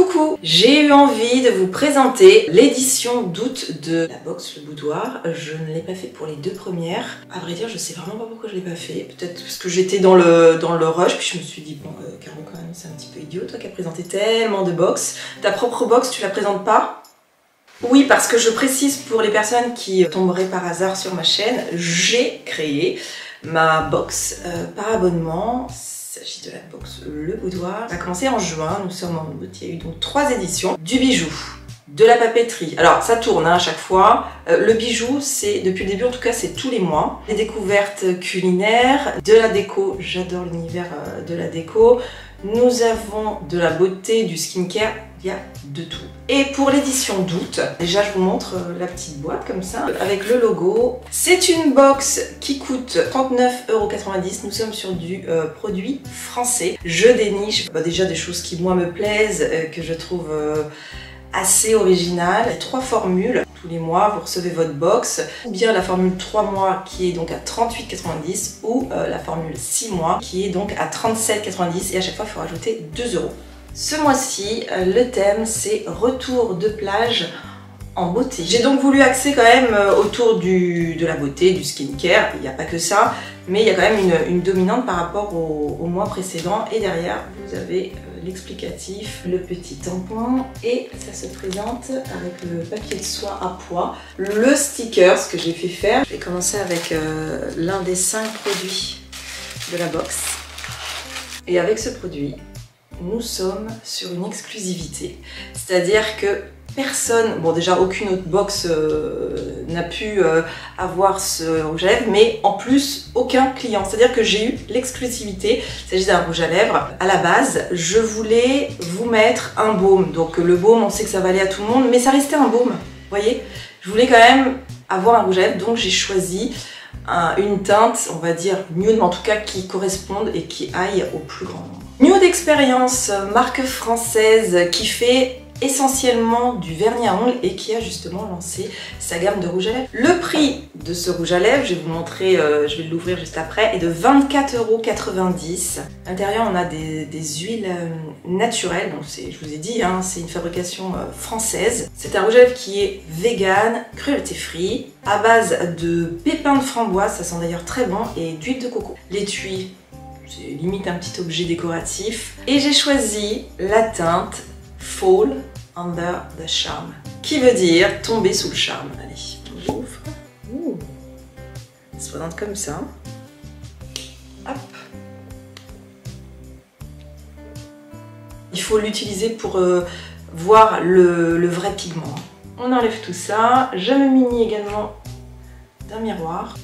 Coucou, j'ai eu envie de vous présenter l'édition d'août de la box Le Boudoir. Je ne l'ai pas fait pour les deux premières. À vrai dire, je sais vraiment pas pourquoi je l'ai pas fait. Peut-être parce que j'étais dans le rush, puis je me suis dit, bon, Caro, quand même, c'est un petit peu idiot, toi qui as présenté tellement de box. Ta propre box, tu la présentes pas? Oui, parce que je précise pour les personnes qui tomberaient par hasard sur ma chaîne, j'ai créé ma box par abonnement. Il s'agit de la box Le Boudoir. Ça a commencé en juin, nous sommes en août, il y a eu donc 3 éditions. Du bijou, de la papeterie, alors ça tourne à chaque fois. Le bijou, c'est depuis le début en tout cas, c'est tous les mois. Des découvertes culinaires, de la déco, j'adore l'univers de la déco. Nous avons de la beauté, du skincare, il y a de tout. Et pour l'édition d'août, déjà je vous montre la petite boîte comme ça, avec le logo. C'est une box qui coûte 39,90 €. Nous sommes sur du produit français. Je déniche déjà des choses qui moi me plaisent, que je trouve assez originales. Il y a 3 formules. Tous les mois, vous recevez votre box, ou bien la formule 3 mois qui est donc à 38,90 € ou la formule 6 mois qui est donc à 37,90 € et à chaque fois il faut rajouter 2 €. Ce mois-ci, le thème c'est retour de plage en beauté. J'ai donc voulu axer quand même autour de la beauté, du skincare, il n'y a pas que ça, mais il y a quand même une dominante par rapport au mois précédent. Et derrière, vous avez l'explicatif, le petit tampon, et ça se présente avec le papier de soie à pois. Le sticker, ce que j'ai fait faire, je vais commencer avec l'un des 5 produits de la box. Et avec ce produit, nous sommes sur une exclusivité, c'est-à-dire que personne, bon déjà aucune autre box n'a pu avoir ce rouge à lèvres, mais en plus aucun client, c'est-à-dire que j'ai eu l'exclusivité. Il s'agit d'un rouge à lèvres. À la base, je voulais vous mettre un baume, donc le baume on sait que ça va aller à tout le monde, mais ça restait un baume, vous voyez. Je voulais quand même avoir un rouge à lèvres, donc j'ai choisi une teinte, on va dire nude, mais en tout cas qui corresponde et qui aille au plus grand nombre. Nude Experience, marque française qui fait essentiellement du vernis à ongles et qui a justement lancé sa gamme de rouge à lèvres. Le prix de ce rouge à lèvres, je vais vous montrer, je vais l'ouvrir juste après, est de 24,90 €. À l'intérieur, on a des huiles naturelles, donc je vous ai dit, hein, c'est une fabrication française. C'est un rouge à lèvres qui est vegan, cruelty free, à base de pépins de framboise, ça sent d'ailleurs très bon, et d'huile de coco. L'étui, c'est limite un petit objet décoratif. Et j'ai choisi la teinte Fall Under the Charm, qui veut dire tomber sous le charme. Allez, on ouvre. Ouh. Ça se présente comme ça. Hop. Il faut l'utiliser pour voir le vrai pigment. On enlève tout ça. Je me munis également d'un miroir.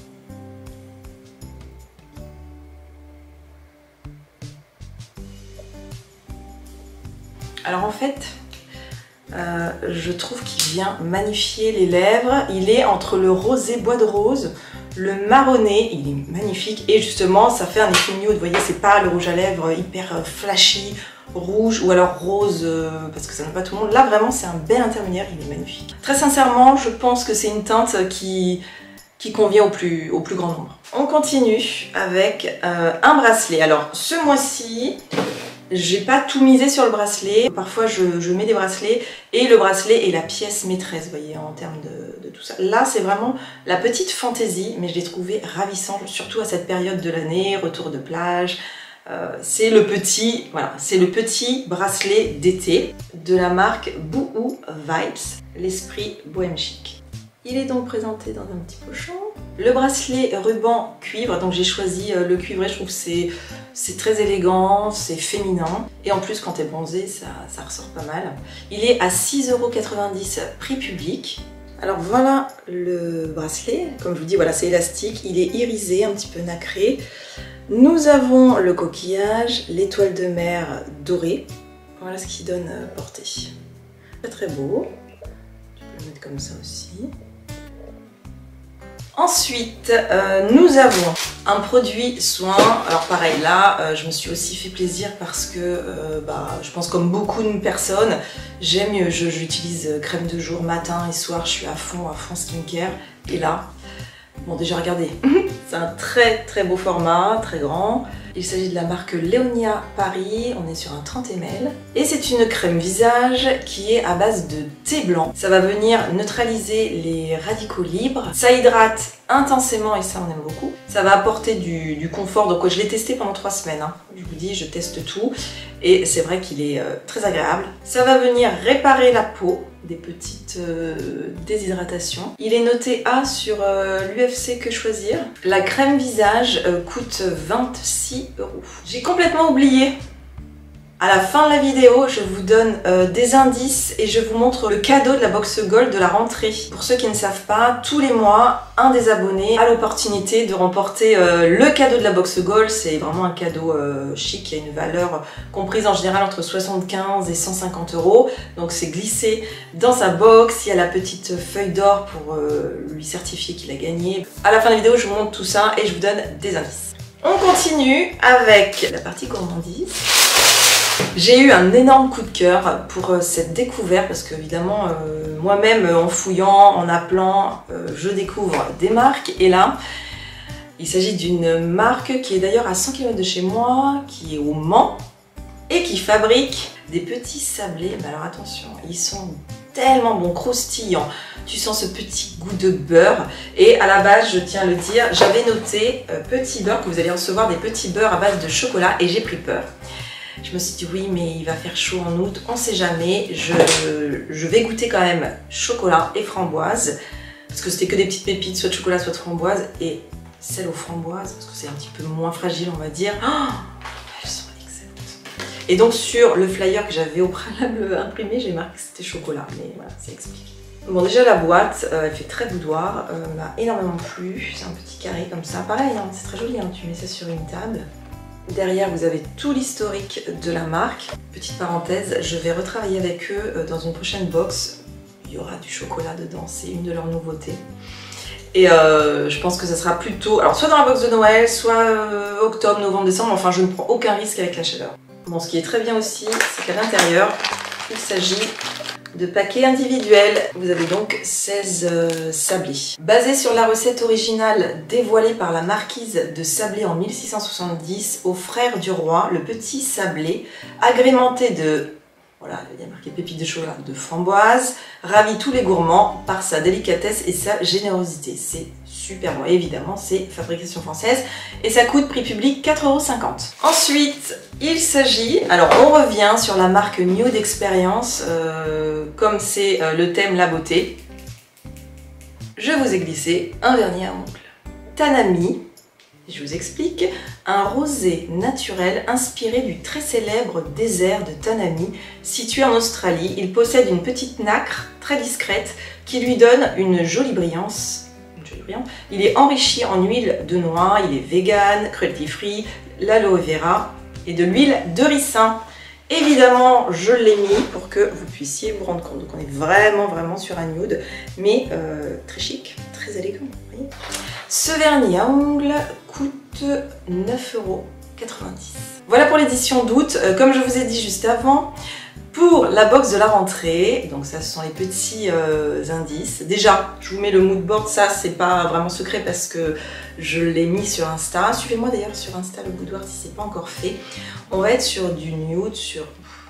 Alors en fait, je trouve qu'il vient magnifier les lèvres. Il est entre le rosé bois de rose, le marronné, il est magnifique. Et justement, ça fait un effet nude. Vous voyez, c'est pas le rouge à lèvres hyper flashy, rouge ou alors rose, parce que ça n'a pas tout le monde. Là, vraiment, c'est un bel intermédiaire, il est magnifique. Très sincèrement, je pense que c'est une teinte qui convient au plus grand nombre. On continue avec un bracelet. Alors, ce mois-ci, j'ai pas tout misé sur le bracelet. Parfois je mets des bracelets et le bracelet est la pièce maîtresse, vous voyez, en termes de tout ça. Là c'est vraiment la petite fantaisie, mais je l'ai trouvé ravissant, surtout à cette période de l'année, retour de plage. C'est le petit bracelet d'été de la marque Boohoo Vibes, l'esprit bohème chic. Il est donc présenté dans un petit pochon. Le bracelet ruban cuivre, donc j'ai choisi le cuivré, je trouve que c'est très élégant, c'est féminin. Et en plus quand t'es bronzé, ça ressort pas mal. Il est à 6,90 € prix public. Alors voilà le bracelet, comme je vous dis, voilà, c'est élastique, il est irisé, un petit peu nacré. Nous avons le coquillage, l'étoile de mer dorée. Voilà ce qui donne portée. Très très beau. Tu peux le mettre comme ça aussi. Ensuite, nous avons un produit soin. Alors pareil, là, je me suis aussi fait plaisir parce que, je pense comme beaucoup de personnes, j'utilise crème de jour matin et soir, je suis à fond skincare. Et là, bon déjà regardez, C'est un très très beau format, très grand. Il s'agit de la marque Léonia Paris, on est sur un 30 ml. Et c'est une crème visage qui est à base de thé blanc. Ça va venir neutraliser les radicaux libres. Ça hydrate intensément et ça on aime beaucoup. Ça va apporter du confort, donc je l'ai testé pendant 3 semaines. Hein. Je vous dis, je teste tout et c'est vrai qu'il est très agréable. Ça va venir réparer la peau, des petites déshydratations. Il est noté A sur l'UFC Que Choisir. La crème visage coûte 26 €. J'ai complètement oublié. À la fin de la vidéo, je vous donne des indices et je vous montre le cadeau de la box Gold de la rentrée. Pour ceux qui ne savent pas, tous les mois, un des abonnés a l'opportunité de remporter le cadeau de la box Gold. C'est vraiment un cadeau chic qui a une valeur comprise en général entre 75 et 150 €. Donc c'est glissé dans sa box. Il y a la petite feuille d'or pour lui certifier qu'il a gagné. À la fin de la vidéo, je vous montre tout ça et je vous donne des indices. On continue avec la partie gourmandise. J'ai eu un énorme coup de cœur pour cette découverte parce que évidemment moi-même en fouillant, en appelant, je découvre des marques et là il s'agit d'une marque qui est d'ailleurs à 100 km de chez moi, qui est au Mans et qui fabrique des petits sablés. Mais alors attention, ils sont tellement bons, croustillants, tu sens ce petit goût de beurre et à la base, je tiens à le dire, j'avais noté petit beurre, que vous allez recevoir des petits beurres à base de chocolat et j'ai pris peur. Je me suis dit oui mais il va faire chaud en août, on sait jamais, je vais goûter quand même chocolat et framboise parce que c'était que des petites pépites, soit de chocolat soit de framboise et celle aux framboises parce que c'est un petit peu moins fragile on va dire, oh, elles sont excellentes. Et donc sur le flyer que j'avais au préalable imprimé j'ai marqué que c'était chocolat mais voilà c'est expliqué. Bon déjà la boîte elle fait très boudoir, m'a énormément plu, c'est un petit carré comme ça, pareil hein, c'est très joli hein, tu mets ça sur une table. Derrière, vous avez tout l'historique de la marque. Petite parenthèse, je vais retravailler avec eux dans une prochaine box. Il y aura du chocolat dedans, c'est une de leurs nouveautés. Et je pense que ça sera plutôt, alors soit dans la box de Noël, soit octobre, novembre, décembre. Enfin, je ne prends aucun risque avec la chaleur. Bon, ce qui est très bien aussi, c'est qu'à l'intérieur, il s'agit de paquets individuels. Vous avez donc 16 sablés. Basé sur la recette originale dévoilée par la marquise de Sablé en 1670 aux frères du roi, le petit sablé, agrémenté de, voilà, il y a marqué pépites de chocolat, de framboise, ravit tous les gourmands par sa délicatesse et sa générosité. C'est super bon. Et évidemment, c'est fabrication française et ça coûte prix public 4,50 €. Ensuite, il s'agit, alors on revient sur la marque Nude Experience, comme c'est le thème la beauté. Je vous ai glissé un vernis à ongles. Tanami, je vous explique, un rosé naturel inspiré du très célèbre désert de Tanami, situé en Australie. Il possède une petite nacre très discrète qui lui donne une jolie brillance. Il est enrichi en huile de noix, il est vegan, cruelty free, l'aloe vera et de l'huile de ricin. Évidemment, je l'ai mis pour que vous puissiez vous rendre compte. Donc on est vraiment sur un nude, mais très chic, très élégant. Vous voyez. Ce vernis à ongles coûte 9,90 €. Voilà pour l'édition d'août. Comme je vous ai dit juste avant, pour la box de la rentrée, donc ça ce sont les petits indices. Déjà, je vous mets le mood board, ça c'est pas vraiment secret parce que je l'ai mis sur Insta. Suivez-moi d'ailleurs sur Insta le boudoir si c'est pas encore fait. On va être sur du nude, sur...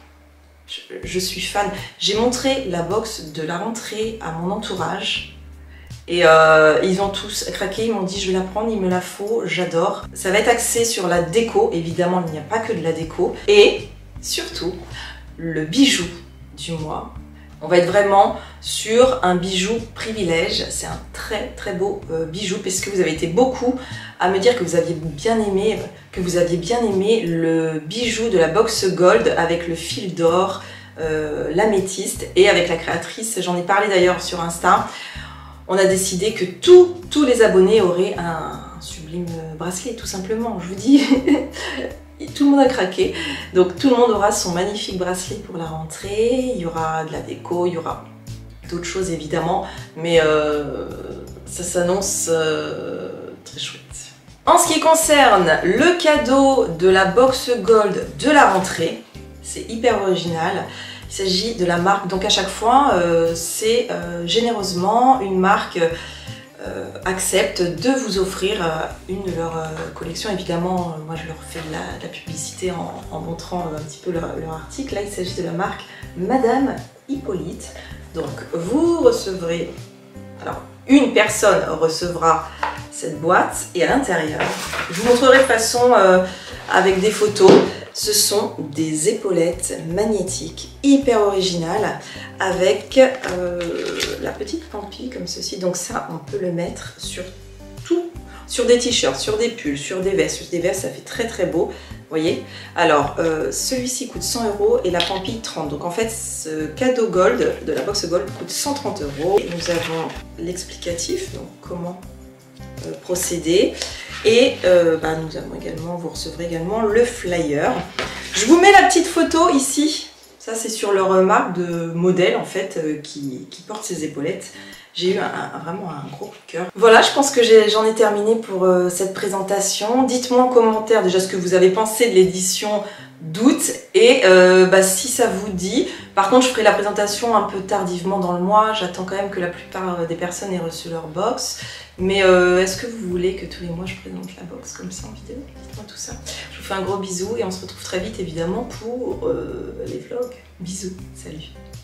Je suis fan. J'ai montré la box de la rentrée à mon entourage et ils ont tous craqué, ils m'ont dit je vais la prendre, il me la faut, j'adore. Ça va être axé sur la déco, évidemment il n'y a pas que de la déco et surtout le bijou du mois. On va être vraiment sur un bijou privilège. C'est un très beau bijou parce que vous avez été beaucoup à me dire que vous aviez bien aimé, le bijou de la box Gold avec le fil d'or, l'améthyste et avec la créatrice, j'en ai parlé d'ailleurs sur Insta. On a décidé que tous les abonnés auraient un sublime bracelet tout simplement, je vous dis. Tout le monde a craqué, donc tout le monde aura son magnifique bracelet pour la rentrée, il y aura de la déco, il y aura d'autres choses évidemment, mais ça s'annonce très chouette. En ce qui concerne le cadeau de la box Gold de la rentrée, c'est hyper original. Il s'agit de la marque, donc à chaque fois c'est généreusement une marque acceptent de vous offrir une de leurs collections. Évidemment, moi je leur fais de la publicité en montrant un petit peu leur article. Là, il s'agit de la marque Madame Hippolyte. Donc, vous recevrez... Alors, une personne recevra cette boîte et à l'intérieur, je vous montrerai de façon avec des photos. Ce sont des épaulettes magnétiques hyper originales avec la petite pampille comme ceci. Donc ça, on peut le mettre sur tout, sur des t-shirts, sur des pulls, sur des vestes. Sur des vestes, ça fait très très beau. Vous voyez? Alors, celui-ci coûte 100 € et la pampille 30. Donc en fait, ce cadeau gold de la box gold coûte 130 €. Et nous avons l'explicatif, donc comment procéder. Et nous avons également, vous recevrez également le flyer. Je vous mets la petite photo ici. Ça, c'est sur leur marque de modèle en fait qui porte ces épaulettes. J'ai eu vraiment un gros coup de cœur. Voilà, je pense que j'en ai terminé pour cette présentation. Dites-moi en commentaire déjà ce que vous avez pensé de l'édition d'août et si ça vous dit. Par contre, je ferai la présentation un peu tardivement dans le mois. J'attends quand même que la plupart des personnes aient reçu leur box. Mais est-ce que vous voulez que tous les mois je présente la box comme ça en vidéo? Dites-moi tout ça. Je vous fais un gros bisou et on se retrouve très vite évidemment pour les vlogs. Bisous, salut.